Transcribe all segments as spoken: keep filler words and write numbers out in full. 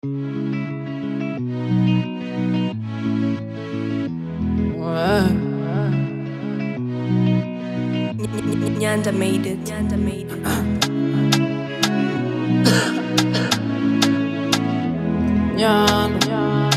Nyandah made it. Nyandah made it. Nyandah.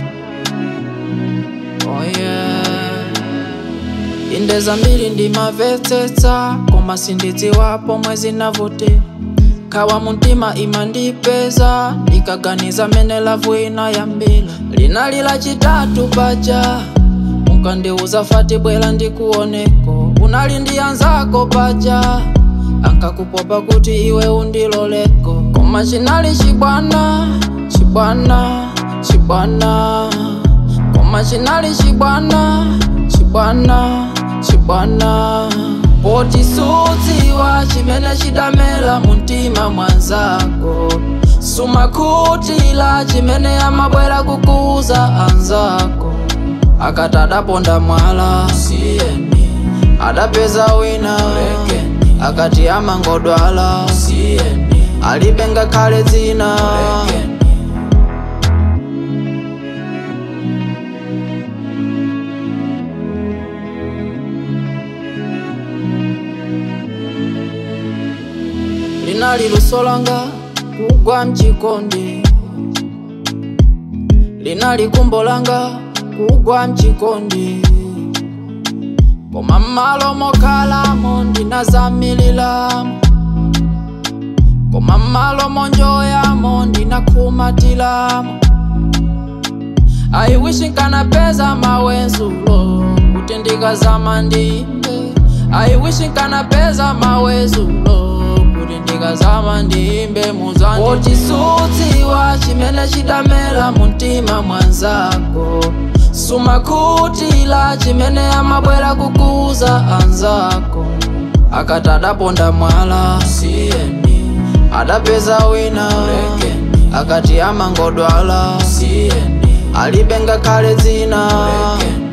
Oh yeah. Indeza mbili ndi mavetsetsa koma sindidziwapo mwezi navuti kawa muntima imandipeza ndikaganiza mene lavu ina yambila linali la chitatu paja unkandiuza fati bwela ndikuoneko unali ndiyanzako paja ankakupopa kuti iwe undiloleko koma chinali chibwana chibwana chibwana koma chinali chibwana chibwana chibwana poti sudziwa chimene chidamela muntima mwanzako sumakutila chimene amabwera kukuza anzako akati adaponda mwala siyeni adapeza wina rekeni akati amangodwala siyeni alibenga kale dzina rekeni. Linali lusolanga kugwa mchikondi linali kumbolanga kugwa mchikondi koma malo mokalamo ndinazamililamo koma malo monjoyamo ndinakumatilamo I wish nkanapeza mawenzulo kuti ndikazama ndimbe I wish nkanapeza mawenzulo ndikazama ndimbe muzanji poti sudziwa chimene chidamela muntima mwanzako sumakutila chimene amabwera kukuza anzako akati adaponda mwala siyeni adapeza wina rekeni akati amangodwala siyeni alibenga kale dzina rekeni.